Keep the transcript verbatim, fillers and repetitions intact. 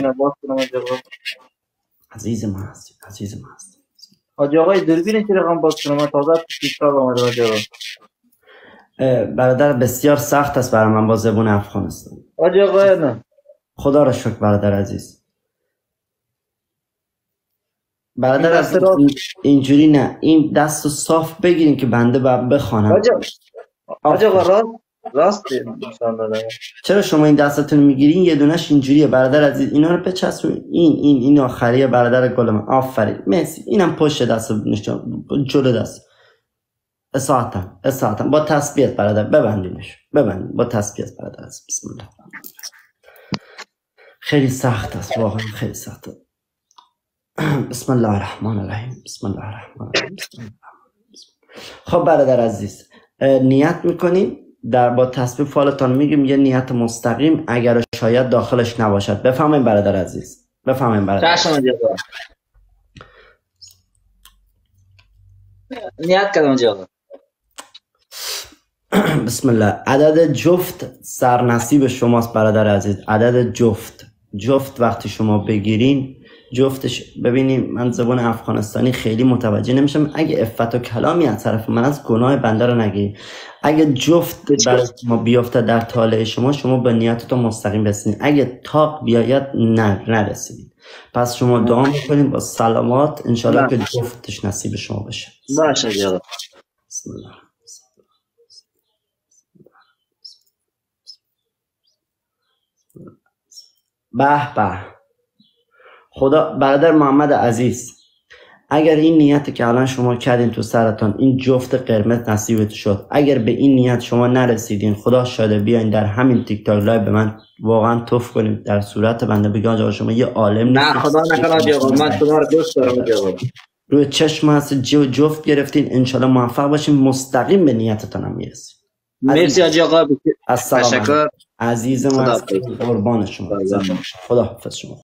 دوربین باز کنم حاج آقا؟ عزیز من هستی، عزیز من هستی. حاج آقا دوربین چی رقم باز کنم؟ من تازه تو تیکتاک آمده حاج آقا. برادر بسیار سخت است برای من با زبون افغانستان. حاج آقا نه خدا را شکر برادر عزیز. برادر عزیز اینجوری نه، این دست رو صاف بگیرین که بنده بخوانم. حاج آقا راست راست انشالله. چرا شما این دستتون میگیرین یه دونش اینجوریه برادر عزیز؟ اینا رو بچسبون. این این این آخریه برادر گل من. آفرین مرسی. اینم پشت دست نشون جلو دست. اصاعتا اصاعتا با تسبیحات برادر ببندینش، ببندین با تسبیحات برادر عزیز. بسم الله. خیلی سخت است واقعا، خیلی سخت. بسم الله الرحمن الرحیم. بسم الله الرحمن الرحیم. خب برادر عزیز نیت میکنیم در با تسبیح فالتان میگیم یه نیت مستقیم اگر شاید داخلش نباشد. بفهمین برادر عزیز، بفهمین برادر. چشم آقا. نیت کردم آقا. بسم الله. عدد جفت سرنصیب شماست برادر عزیز. عدد جفت جفت وقتی شما بگیرین جفتش، ببینیم من زبان افغانستانی خیلی متوجه نمیشم، اگه افت و کلامی از طرف من از گناه بنده رو نگیرید. اگه جفت برای شما بیافته در طالع شما، شما به نیتتون مستقیم رسیدین. اگه تاق بیاید نه نرسیدین. پس شما دعا میکنیم با سلامات انشالله که جفتش نصیب شما بشه. باشه جواب. بسم الله. به به. خدا برادر محمد عزیز اگر این نیت که الان شما کردین تو سرتان این جفت قرمز نصیبت شد، اگر به این نیت شما نرسیدین خدا شاده بیاین در همین تیک تاک لایو به من واقعا توف کنیم در صورت بنده بگم آقا شما یه عالم نه خدا نکنه آقا من شما رو دوست دارم آقا. روی چشم هست جفت گرفتین انشالله موفق باشین مستقیم به نیتتان هم میرسید. مرسی آقا. تشکر عزیز من قربان شما. خدا حافظ شما.